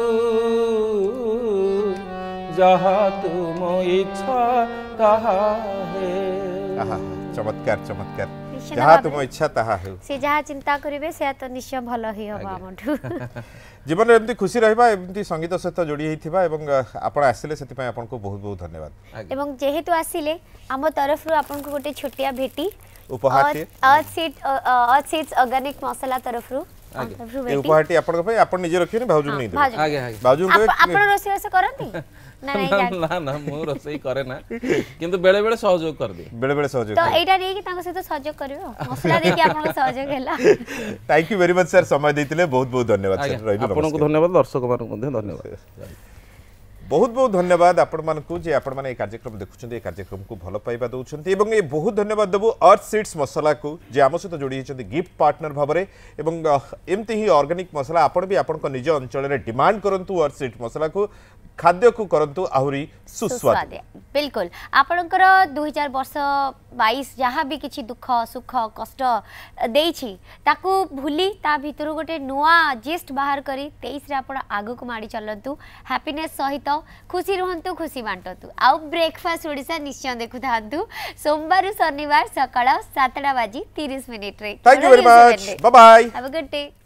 Speaker 3: जहा तुम इच्छा ताहा है
Speaker 1: चमत्कार चमत्कार जहा तुम इच्छा ताहा है
Speaker 2: से जहा चिंता करिवे से तो निश्चय भलो ही होबा हमठु
Speaker 1: जीवन में एमती खुशी रहबा एमती संगीत सहित जोड़ी हिथिबा एवं आपण आसिले सेति पय आपण को बहुत बहुत धन्यवाद
Speaker 2: एवं जेहेतु आसिले हम तरफ रु आपण को गोटे छोटिया भेटी
Speaker 1: उपहार
Speaker 2: अर्थ सीड्स ऑर्गेनिक मसाला तरफ रु
Speaker 1: ए उपहारटी आपण को आपण निजे रखियो भाउजू नहीं दे
Speaker 3: आगे आगे
Speaker 1: भाउजू को
Speaker 2: आपण रोसई से करंती ना
Speaker 3: ना ना मु रोसई करे ना किंतु बेले बेले सहयोग कर दे
Speaker 1: बेले बेले सहयोग
Speaker 2: तो एटा रे कि तांको से तो सहयोग करियो मसला दे कि आपण को सहयोग हैला
Speaker 1: thank you very much sir समय देतिले बहुत बहुत धन्यवाद सर
Speaker 3: आपण को धन्यवाद दर्शक मान को धन्यवाद
Speaker 1: बहुत बहुत धन्यवाद आपण मानकू जे आपण माने कार्यक्रम देखुछन्ते कार्यक्रम को भलो पाइबा दउछन्ते एवं ए बहुत धन्यवाद देबो अर्थ सीड्स मसाला को जे आम सहित जोड़ी हिचन्ते गिफ्ट पार्टनर भाबरे एवं एमती ही ऑर्गेनिक मसाला आपण भी आपण को निज अंचल रे डिमांड करंतु अर्थ सीड्स मसाला को खाद्य को करंतु आहुरी सुस्वादु।
Speaker 2: बिल्कुल आपणकर 2000 वर्ष 22 जहाँ भी किसी दुख सुख कष्ट देछि ताकू भूली ता भितर गोटे नुआ जेस्ट बाहर करी 23 रे आपण आगु को माडी चलंतु हैप्पीनेस सहित खुशी रहंतु खुशी बांटतु आउ ब्रेकफास्ट ओडिसा निश्चय देखु थांतु सोमवार शनिवार सकाळ 7:30 रे।
Speaker 1: Thank you very much, bye bye,
Speaker 2: have a good day.